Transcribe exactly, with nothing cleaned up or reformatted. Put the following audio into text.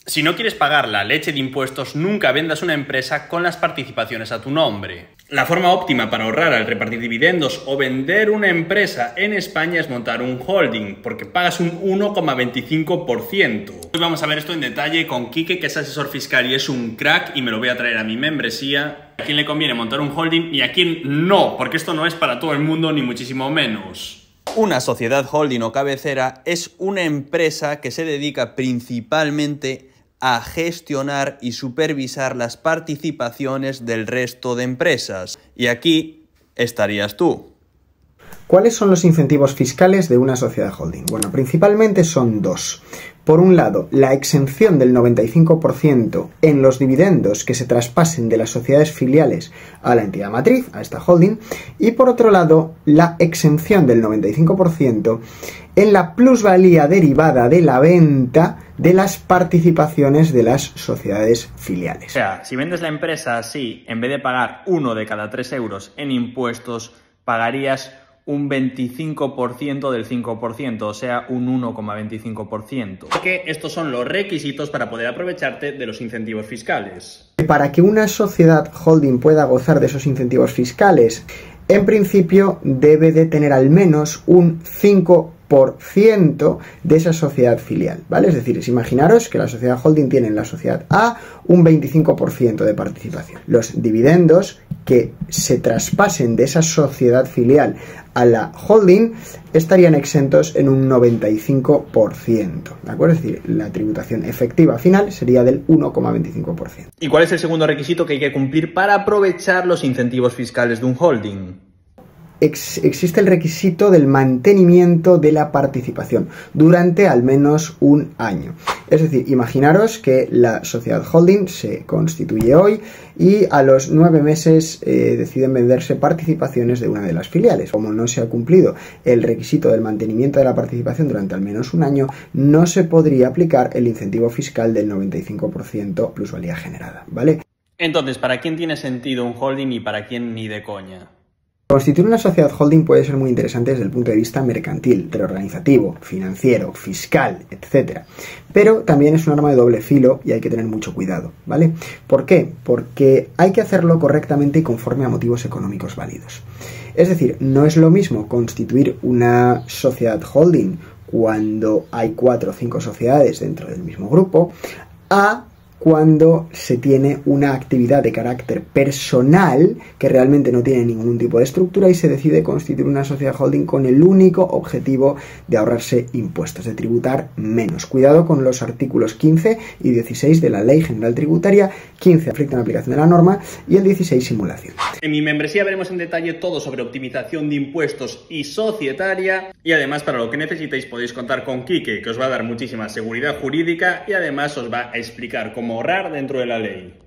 Si no quieres pagar la leche de impuestos, nunca vendas una empresa con las participaciones a tu nombre. La forma óptima para ahorrar al repartir dividendos o vender una empresa en España es montar un holding, porque pagas un uno coma veinticinco por ciento. Hoy vamos a ver esto en detalle con Quique, que es asesor fiscal y es un crack, y me lo voy a traer a mi membresía. ¿A quién le conviene montar un holding y a quién no? Porque esto no es para todo el mundo, ni muchísimo menos. Una sociedad holding o cabecera es una empresa que se dedica principalmente a gestionar y supervisar las participaciones del resto de empresas. Y aquí estarías tú. ¿Cuáles son los incentivos fiscales de una sociedad holding? Bueno, principalmente son dos. Por un lado, la exención del noventa y cinco por ciento en los dividendos que se traspasen de las sociedades filiales a la entidad matriz, a esta holding, y por otro lado, la exención del noventa y cinco por ciento en la plusvalía derivada de la venta de las participaciones de las sociedades filiales. O sea, si vendes la empresa así, en vez de pagar uno de cada tres euros en impuestos, pagarías un veinticinco por ciento del cinco por ciento, o sea, un uno coma veinticinco por ciento. Porque estos son los requisitos para poder aprovecharte de los incentivos fiscales. Para que una sociedad holding pueda gozar de esos incentivos fiscales, en principio debe de tener al menos un cinco por ciento de esa sociedad filial, ¿vale? Es decir, imaginaros que la sociedad holding tiene en la sociedad A un veinticinco por ciento de participación. Los dividendos que se traspasen de esa sociedad filial a la holding estarían exentos en un noventa y cinco por ciento, ¿de acuerdo? Es decir, la tributación efectiva final sería del uno coma veinticinco por ciento. ¿Y cuál es el segundo requisito que hay que cumplir para aprovechar los incentivos fiscales de un holding? Ex existe el requisito del mantenimiento de la participación durante al menos un año. Es decir, imaginaros que la sociedad holding se constituye hoy y a los nueve meses eh, deciden venderse participaciones de una de las filiales. Como no se ha cumplido el requisito del mantenimiento de la participación durante al menos un año, no se podría aplicar el incentivo fiscal del noventa y cinco por ciento plusvalía generada, ¿vale? Entonces, ¿para quién tiene sentido un holding y para quién ni de coña? Constituir una sociedad holding puede ser muy interesante desde el punto de vista mercantil, reorganizativo, financiero, fiscal, etcétera. Pero también es un arma de doble filo y hay que tener mucho cuidado, ¿vale? ¿Por qué? Porque hay que hacerlo correctamente y conforme a motivos económicos válidos. Es decir, no es lo mismo constituir una sociedad holding cuando hay cuatro o cinco sociedades dentro del mismo grupo a cuando se tiene una actividad de carácter personal que realmente no tiene ningún tipo de estructura y se decide constituir una sociedad holding con el único objetivo de ahorrarse impuestos, de tributar menos. Cuidado con los artículos quince y dieciséis de la Ley General Tributaria, quince afecta a la aplicación de la norma y el dieciséis simulación. En mi membresía veremos en detalle todo sobre optimización de impuestos y societaria, y además para lo que necesitéis podéis contar con Quique, que os va a dar muchísima seguridad jurídica y además os va a explicar cómo ahorrar dentro de la ley.